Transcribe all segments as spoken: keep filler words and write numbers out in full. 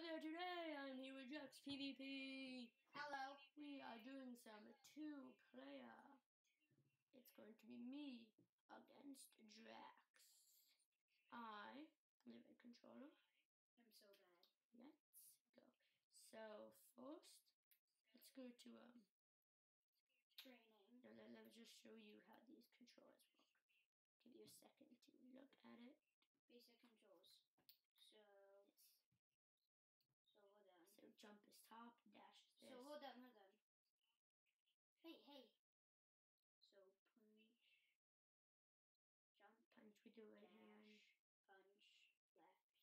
there today, and he rejects PvP. Hello. We are doing some two-player. It's going to be me against Drax. I live in controller. I'm so bad. Let's go. So first, let's go to um Training. No, let, let me just show you how these controllers work. Give you a second to look at it. Basic controls. So. Yes. So hold on. So jump is top, dash is this. So hold on, hold on. Hey, hey. So punch, jump, Punch with the right dash, hand. punch, left,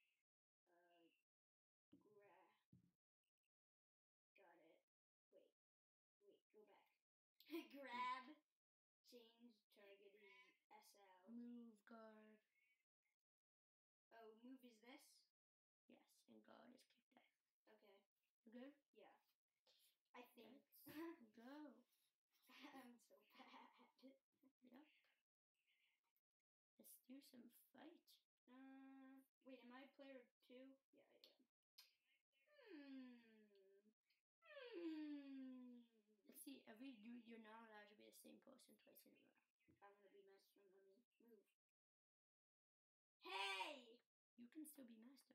uh, grab. Got it. Wait, wait, go back. Grab, change, target is S L. Move, guard. Oh, move is this? Yes, and guard is kick that. Okay. You good? Yeah. I think. Let's go. I'm so bad. Yep. Let's do some fight. Uh, wait, am I player two? Yeah, I am. Hmm. Hmm. Let's see. Every you you're not allowed to be the same person twice in a row. I'm gonna be master. Let me move. Hey. You can still be master.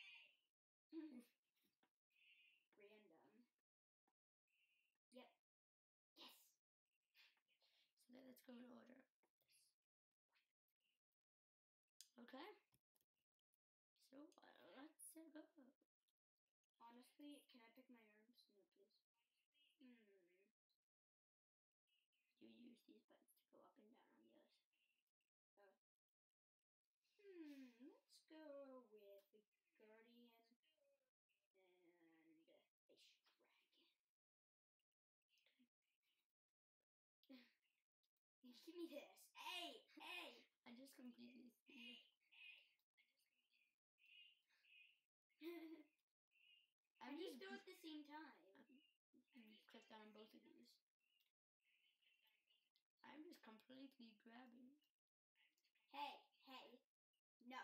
Random. Yep. Yes. So then let's go in order. Okay. So uh, let's uh, go. Honestly, can I pick my arms? No, please. Hmm. You use these buttons to go up and down on the other side. Oh. Hmm. Let's go with the Guardian and Ice Dragon. Give me this. Hey, hey. I just completely see. I'm just do it at the same time. I'm clicked on both of these. I'm just completely grabbing. Hey, hey, no.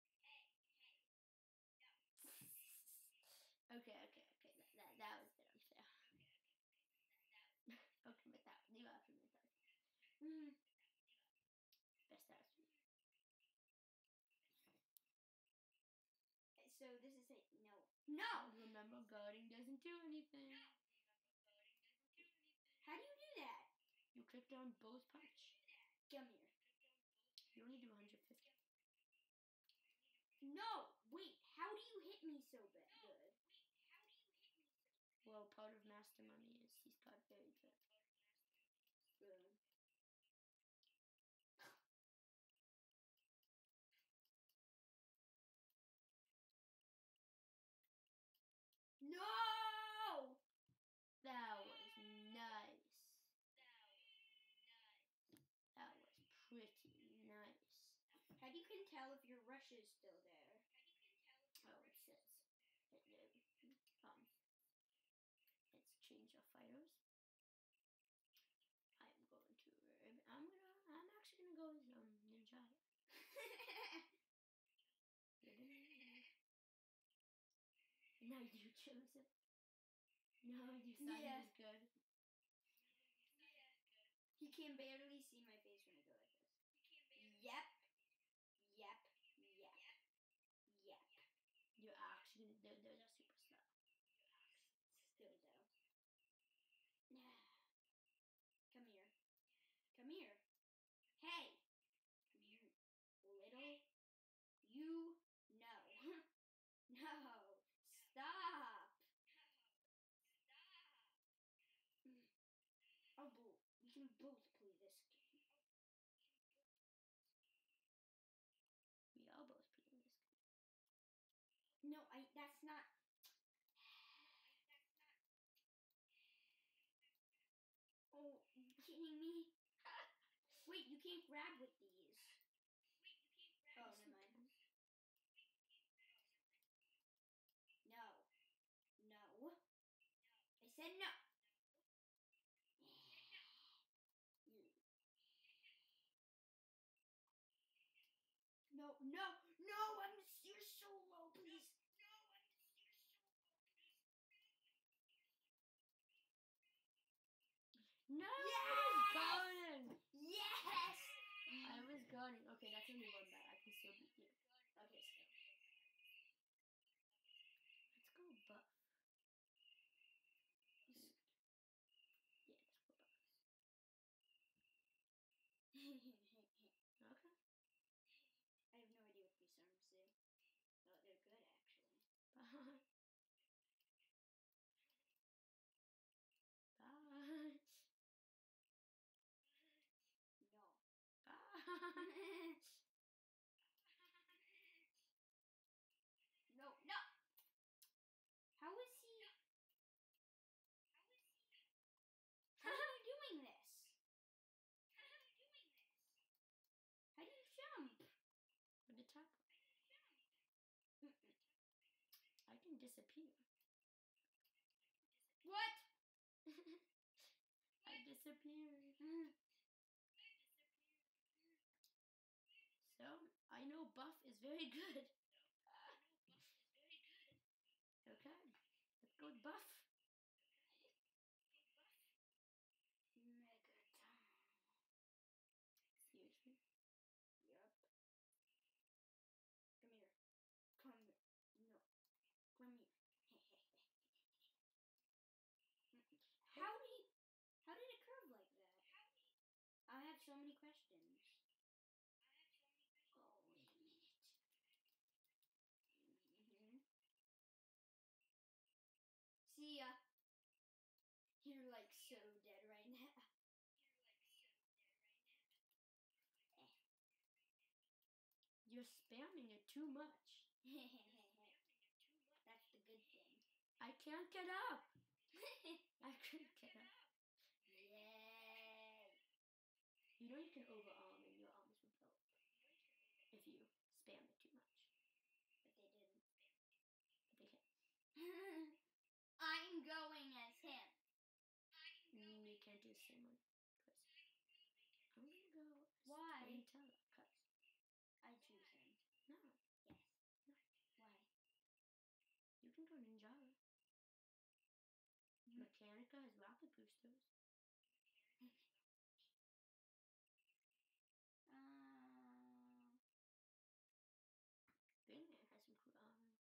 Okay, okay, okay. That that, that was a bit unfair. Okay, but that you have to admit that. Mm. Best out for me. So this is it. No. No! Remember, guarding doesn't do anything. How do you do that? You click down both punch. Come here. You only do one hundred fifty. No! Wait, how do you hit me so bad? Good. Well, part of Master Money is he's got very good. Good. No! That was nice. That was pretty nice. How do you can tell if your rush is still there? Oh, it says it, it, um, it's change of fighters. I'm going to. I'm gonna. I'm actually gonna go with um Ninja. No, you chose it. No, you thought Yeah. it was good. You can barely see my face when I go like this. Yep. Yep. Yep. Yep. You're actually. They're, they're just super slow. Still though. Come here. Come here. Hey! You little. You. No. No. Stop. Oh, boo. We can both play this game. We are both playing this game. No, I. That's not. Oh, you kidding me? Wait, you can't grab with these. Oh, never mind. No. No. I said no. You. No, no, no, I'm, you're so low, please. running. Okay, that's only one bet. I can still beat you. Okay, still. Let's go buff. Yeah, let's go buff. Okay. I have no idea what these arms do. Oh, they're good, actually. Bye. Bye. No. Bye. No, no! How is he... How are you doing this? How do you jump? With the top. I can disappear. What? I disappeared. So, I know buff is very good. Okay, let's go with buff. Megaton. Seriously? Yep. Come here. Come here. No. Come here. How did he, how did it curve like that? I have so many questions. Oh, wait a minute. Mm-hmm. See ya. You're like so dead right now. You're spamming it too much. That's the good thing. I can't get up. I couldn't get up. Yay. You know you can overarm and your arms will blow up if you spam it too much. But they didn't. But they can. I'm going as him. Mm, you can't do the same one twice. I'm gonna go as Why? Donatello, cause I choose him. no, Yes. No. Why? you can go Ninjara. Mm-hmm. Mechanica has rocket boosters. Uh, Batman has some cool arms.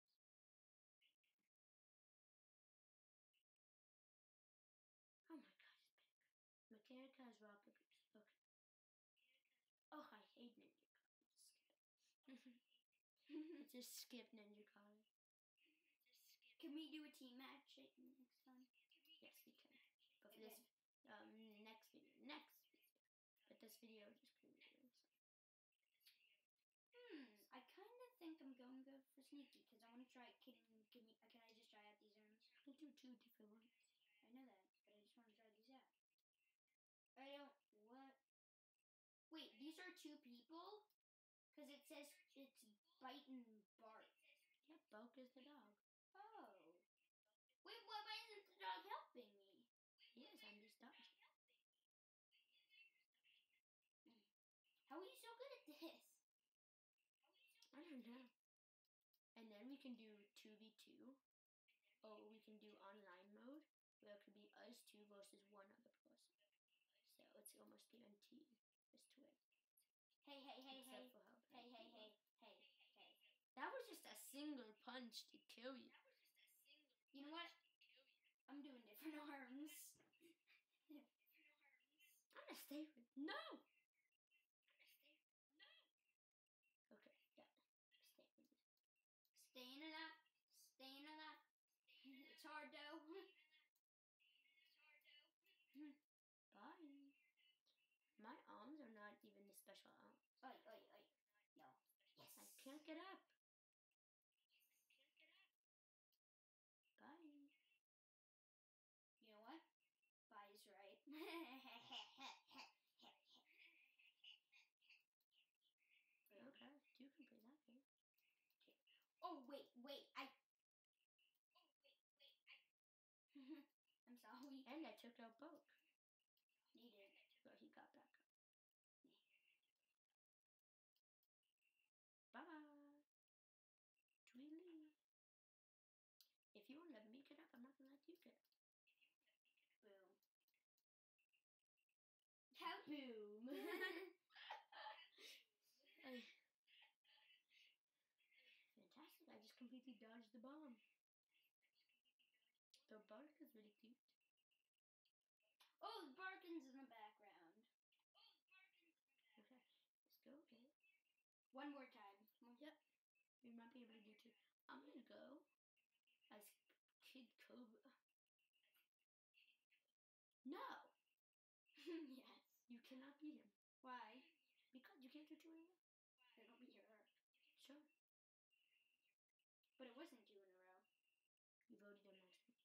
Oh my god, it's big. Mechanica has rocket boosters. Okay. Oh, I hate Ninja Cards. Skip. Let's just skip Ninja Cards. Can we do a team match next time? Yes, we can. But for Okay. this, um, next video, next video. But this video is just gonna be doing something. Hmm, I kind of think I'm going to go for Sneaky because I want to try. Can, can, we, can I just try out these arms? You can do two different ones. I know that, but I just want to try these out. I don't. What? Wait, these are two people? Because it says it's Bite and Bark. Yeah, Bulk is the dog. Oh. Wait, why why isn't the dog helping me? Yes, I'm just dodging. How are you so good at this? I don't know. And then we can do two v two. Or we can do online mode, where it could be us two versus one other person. So it's almost guaranteed as to win. Hey, hey, hey, Except hey. for how bad Hey, hey, you hey, are. hey, hey. That was just a single punch to kill you. You know what? I'm doing different arms. I'm gonna stay with no. Okay, yeah, stay with this. Staying it up. Staying it up. It's hard though. Bye. My arms are not even the special arms. Oi, oi, oi. No. Yes. I can't get up. Bye. You know what? Bye's right. Okay, you can play that game. Oh, wait, wait. I. Oh, wait, wait. I. I'm sorry. And I took out Bulk. You did. But he got back up. Bye bye. Tweely. If you won't let me get up, I'm not gonna let you get up. Boom. How? Boom. completely dodged the bomb. The bark is really cute. Oh, Barkin's in the background. Okay, let's go. Okay. One more time. Yep. We might be able to do two. I'm gonna go as Kid Cobra. No! Yes. You cannot beat him. Why? Because you can't do two in a row. It'll be her. Sure. But it wasn't two in a row. You've already done last week.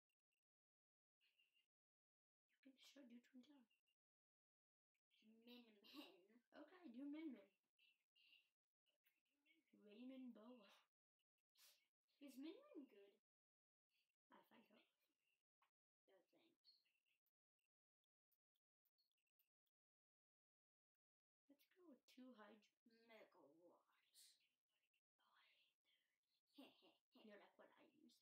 You can sure do twin tower. Min Min. Okay, do Min Min. Raymond Boa. Is Min Min good? I find her. No thanks. Let's go with two Hydra. Megawatts. Oh, I hate those. You're like what I use.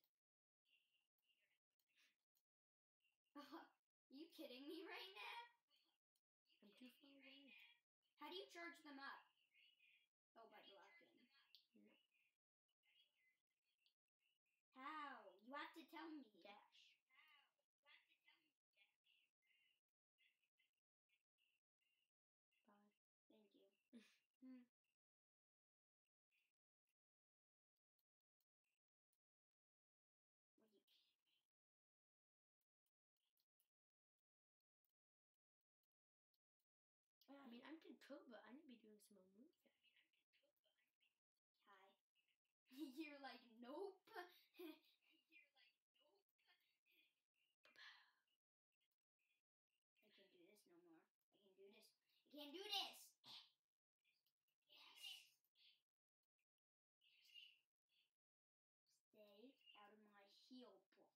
Uh, you kidding me right now? I'm too far away. How do you charge them up? Oh, by blocking. No. How? You have to tell me. Dash. Bye. Thank you. hmm. Well, you can't. I mean, I'm Kid Cobra. I need to be doing some more moves. Hi. You're like, nope. I can't do this no more. I can't do this. I can't do this. Yes. Stay out of my heel bar.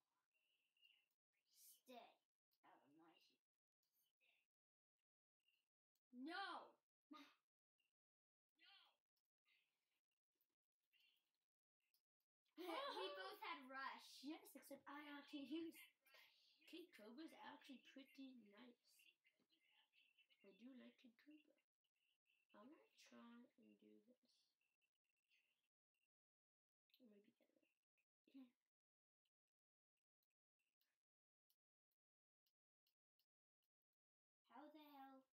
Stay out of my heel. No. We both had rush. Yes, except I actually used Kid Cobra's actually pretty nice. I do like Kid Cobra. I'm gonna try and do this. Or maybe the other way. Yeah. How the hell?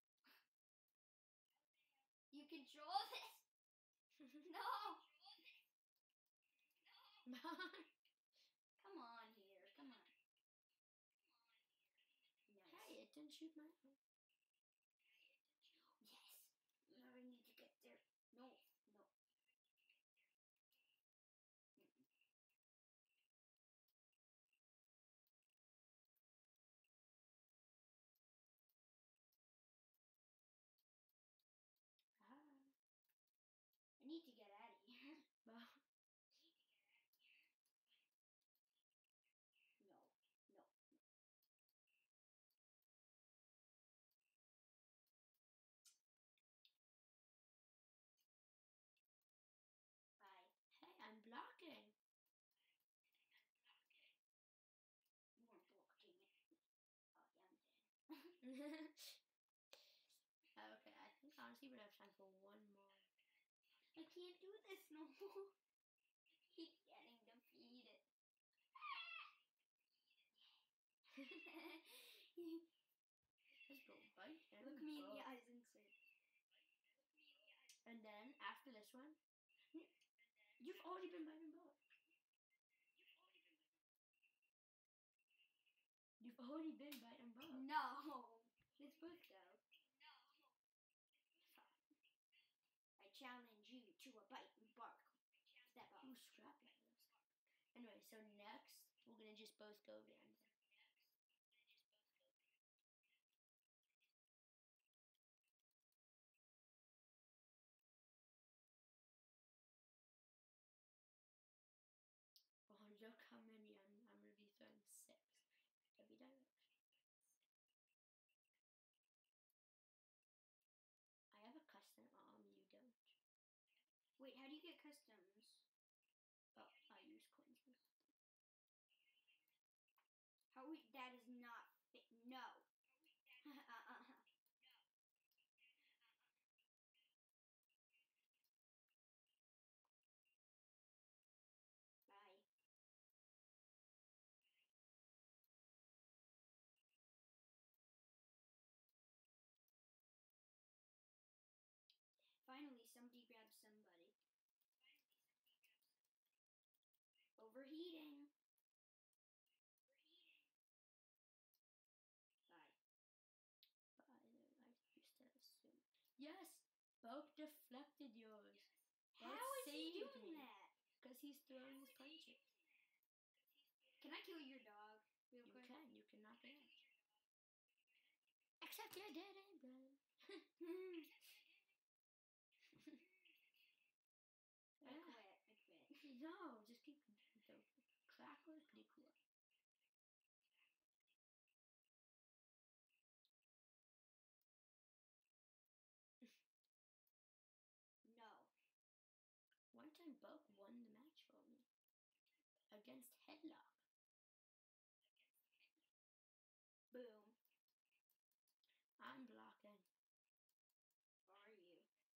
You control this? No! Come on here, come on. Nice. Hey, it didn't shoot my arm. Yes. Now I need to get there. No, no. Mm-mm. Ah. I need to get out of here. Well, No, no, no. Bye. hey, I'm blocking. You weren't blocking it. Oh, yeah, I'm dead. Okay, I think honestly we have time for one more. I can't do this no more. Keep getting defeated. Let's go bite him. Look me in go. the eyes and say, And then after this one, you've already been biting both. You've already been biting both. no. Let's both go. I challenge you to a bite and bark. Step up. Ooh, scrappy. Anyway, so next we're gonna just both go random. Oh, look how many I'm, I'm going to be throwing six every direction. I have a custom arm, you don't. Wait, how do you get customs? Oh, I use coins. How we, that is not fit. No. uh-uh. deflected yours. How That is he saved doing me. that? Because he's throwing his punches. Can I kill your dog real You quick? can. You can knock it out. Except you're dead, eh, Brian? I quit. I quit. No, just keep the crackle is pretty cool. No. One time Buck won the match for me. Against Headlock. Boom. I'm blocking. Are you?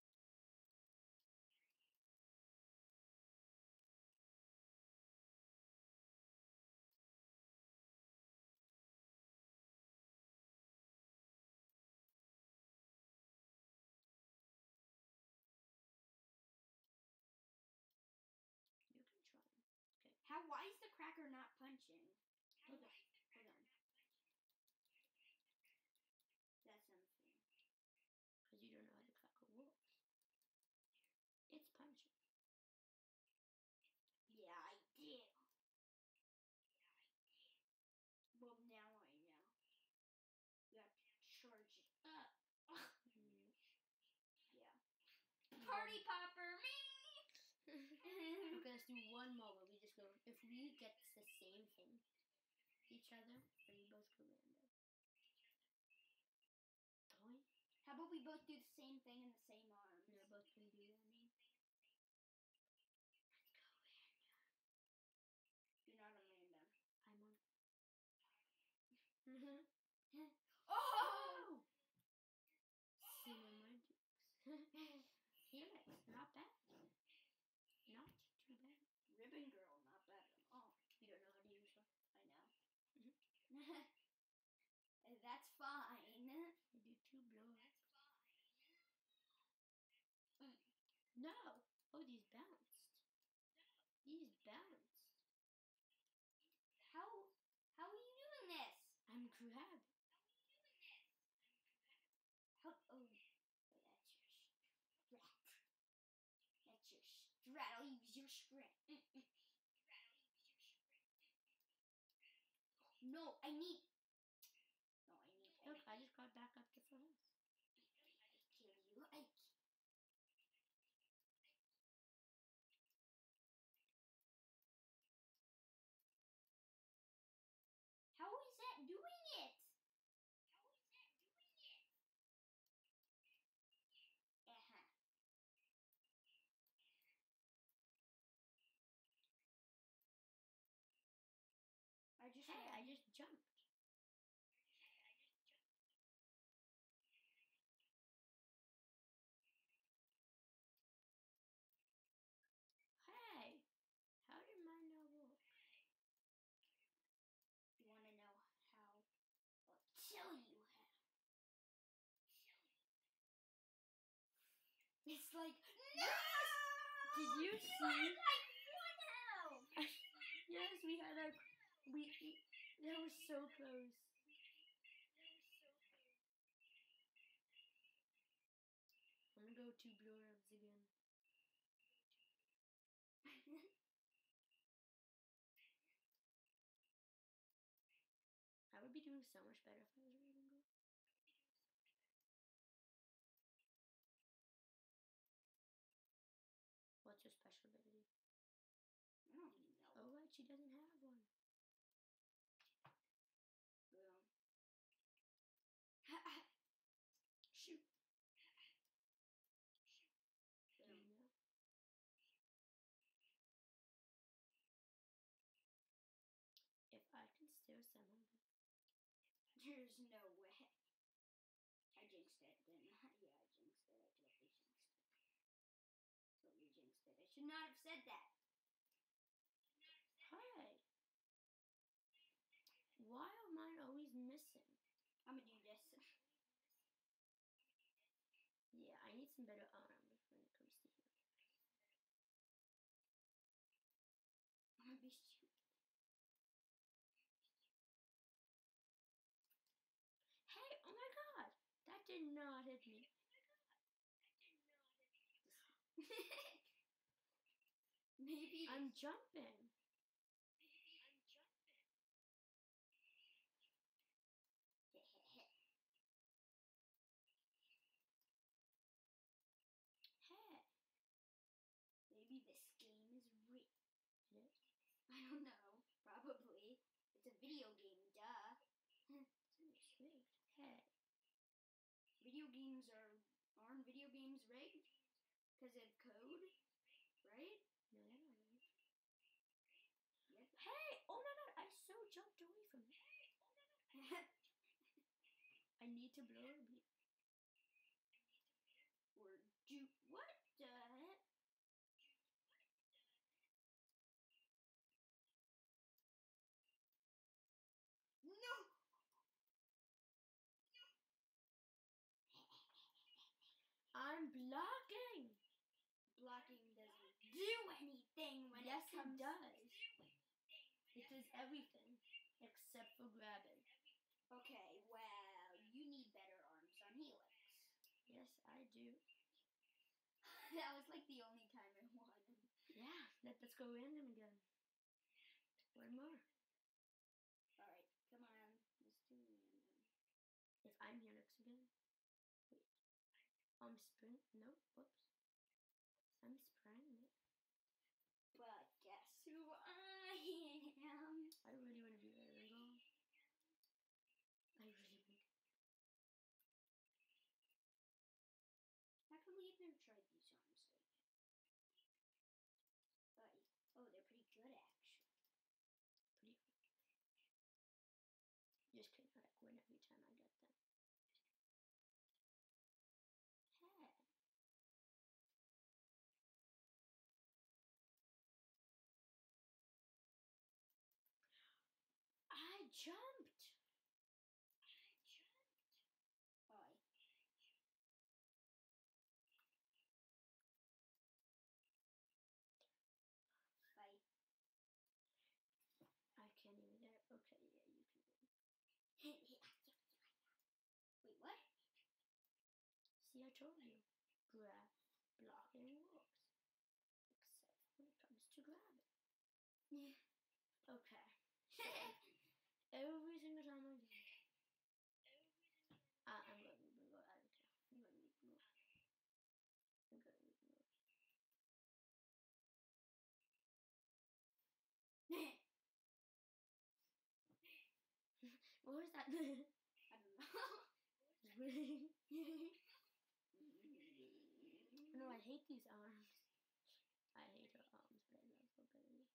You can try. Okay. How? Why is the cracker not punching? Hold on. Hold on. That's unfair. Because you don't know how the cracker works. It's punching. Yeah, I do. Well, now I know. You have to charge it up. Mm. Yeah. Party popper, me! Okay, let's do one more where we just go. If we get the same thing, each other, then we both go random. Toy? How about we both do the same thing in the same arm? And we're both gonna do random. Let's go random. You're not a random. I'm on. Mm-hmm. Oh! Cinema Dukes. Helix, not bad. Not too bad. Ribbon girl, not bad at all. You don't know how to use her. I know. Mm-hmm. That's fine. I do two blows. Mm. No! Oh, these bounced. These bounced. How how are you doing this? I'm grabbing. How oh that's your strat. That's your strat. I'll use your strat. Mm-mm. No, I need No, I need Look, I just got back up to full house. I kill you. I How is that doing it? How is that doing it? Uh-huh. I just Hey, I just jumped. Hey, how did mine not work? You want to know how? I'll tell you how. It's like no! Did you see? Like what now? Yes, we had our we. That was so close. I'm gonna go two blue rubs again. I would be doing so much better if I was a Raven girl. What's your special ability? I don't even know. Oh, right, she doesn't have one. Boom. Shoot. Boom. No. If I can still summon them. There's no way. I jinxed it, didn't I? Yeah, I jinxed it. I totally jinxed it. Totally jinxed it. I should not have said that. Hi. Why are mine always missing? I'm gonna do this. Yeah, I need some better arms when it comes to healing. I'm gonna be stupid. Hey, oh my god! That did not hit me. Maybe I'm jumping. Hey. Maybe this game is real. It is. I don't know. Probably. It's a video game, duh. It's rigged. Hey. Video games are aren't video games rigged? Because of code, right? No, they're not rigged. Yep. Hey! Oh my god! I so jumped away from it. I need to blow a beat. Or do what the heck? No. I'm blocking. Blocking doesn't do anything when Yes, it comes. it does. It does everything except for grabbing. Okay, well, you need better arms on Helix. Yes, I do. That was like the only time I won. Yeah, let, let's go random again. One more. Alright, come on. Let's do random. If I'm Helix again. Wait. Um, sprint? No, whoops. I'm sprint. But guess who I am? I really want to be there and go. I really want to. I can we even try these arms again? But, oh, they're pretty good actually. Pretty good. Just kidding, I like win every time I get them. Hey. I jumped. I jumped. Oh. Bye. I can't even get it. Okay, yeah, you can win. Wait, what? See, I told you. Grab, blocking works. Except when it comes to grabbing. Yeah. Okay. Every single time I do it. Uh, I'm going to move and go. I don't care. I'm going to move and go. I'm going to move and go. What was that? I don't know. No, I hate these arms. I hate her arms, but I love her belly.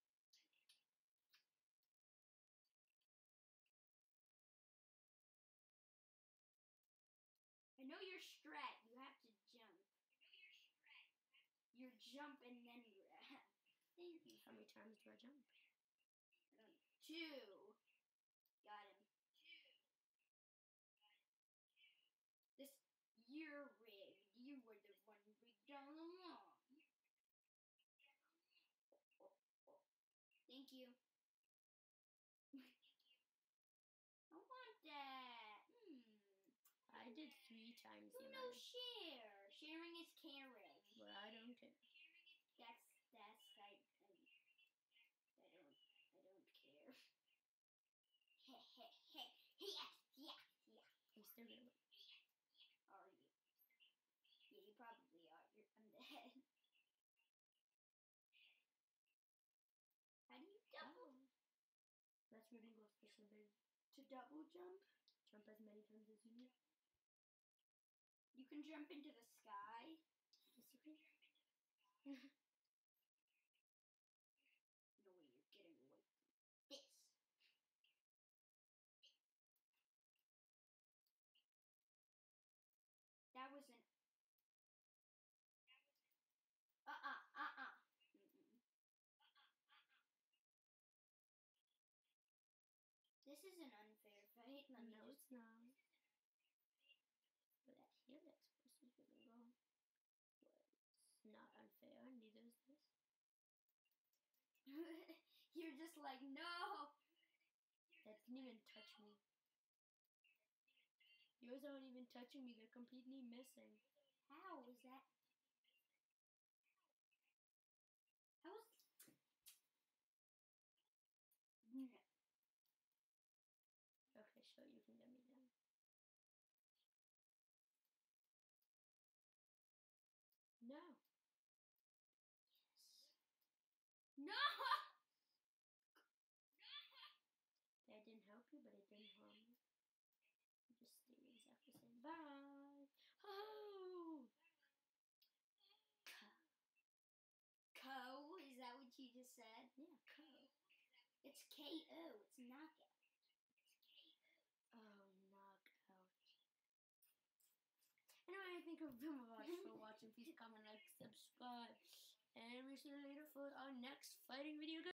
I know your strat. You have to jump. You jump and then grab. Thank you. How many times do I jump? I don't know. Two. Got him. This, you're rigged. You were the one rigged all along. Thank you. I want that. Hmm. I did three times the Who amount. knows share? Sharing is caring. Well, I don't care. That's that's I I, I don't I don't care. He he he yeah yeah yeah. I'm still gonna win. Are you? Yeah, you probably are. You're, I'm dead. How do you double? Oh. That's really go special ability. To double jump? Jump as many times as you need. You can jump into the sky. Basically. No way you're getting away from this. That was an. Uh uh uh uh. Mm-mm. This is an unfair fight. Let me No, just. it's not. But that Helix versus Ravengo was not unfair, neither is this. You're just like, no! That didn't even touch me. Yours aren't even touching me, they're completely missing. How is that? How is exactly, but it didn't harm me. It just stayed exactly the same. Bye! Oh! Co? Is that what you just said? Yeah, co. It's K O. It's knockout. Oh, knockout. Anyway, thank you very much for watching. Please comment, like, subscribe, and we'll see you later for our next fighting video.